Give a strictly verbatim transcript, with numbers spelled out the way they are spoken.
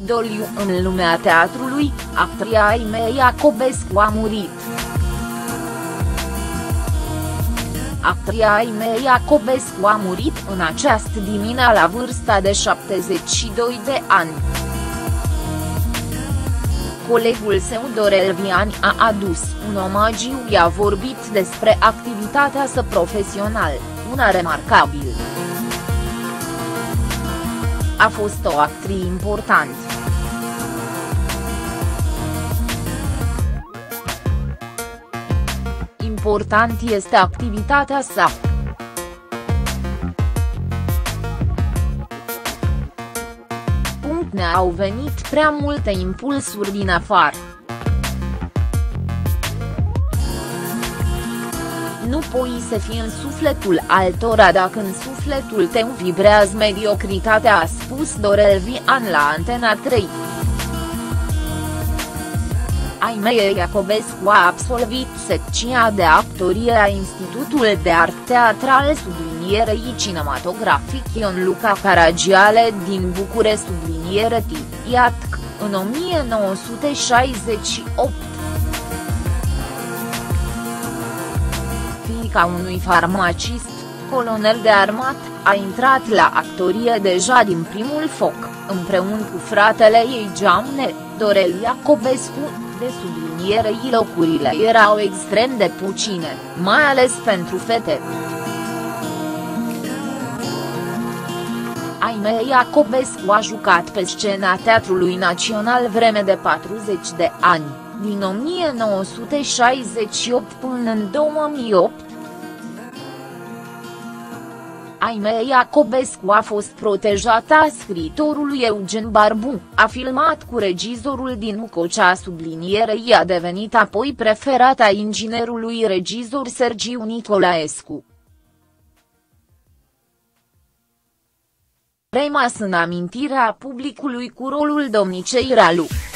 doliu în lumea teatrului, actrița Aimee Iacobescu a murit. Actrița Aimee Iacobescu a murit în această dimineață la vârsta de șaptezeci și doi de ani. Colegul său Dorel Vian a adus un omagiu și a vorbit despre activitatea sa profesională, una remarcabilă. A fost o actriță importantă. Important este activitatea sa. Ne-au venit prea multe impulsuri din afară. Nu poți să fii în sufletul altora dacă în sufletul tău vibrează mediocritatea, a spus Dorel Vian la Antena trei. Aimee Iacobescu a absolvit secția de actorie a Institutul de Art Teatral sublinierei cinematografic Ion Luca Caragiale din București subliniere T I A T C, în o mie nouă sute șaizeci și opt. Fiica unui farmacist, colonel de armat, a intrat la actorie deja din primul foc, împreună cu fratele ei Geamne, Dorel Iacobescu. De sublinierei locurile erau extrem de puține, mai ales pentru fete. Aimee Iacobescu a jucat pe scena Teatrului Național vreme de patruzeci de ani, din o mie nouă sute șaizeci și opt până în două mii opt. Aimee Iacobescu a fost protejata scriitorului Eugen Barbu, a filmat cu regizorul din Ucocea sublinierei a devenit apoi preferata inginerului regizor Sergiu Nicolaescu. Rămas în amintirea publicului cu rolul domnicei Ralu.